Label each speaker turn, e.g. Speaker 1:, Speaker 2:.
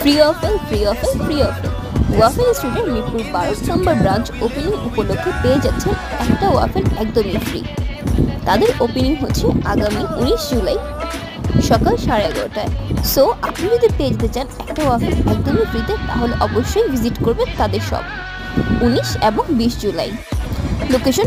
Speaker 1: Free waffle, free waffle, free waffle. Waffle স্ট্রিটের মিরপুর 12 নম্বর branch opening উপলক্ষে পেয়ে যাচ্ছেন একটা ওয়াফেল একদমই ফ্রি। তাদের ওপেনিং হচ্ছে আগামী 19 জুলাই সকাল 11:30টায়। সো আপনি যদি পেয়ে যেতে চান একটা ওয়াফেল একদমই ফ্রিতে, তাহলে অবশ্যই ভিজিট করবেন তাদের শপ 19 এবং 20 জুলাই। লোকেশন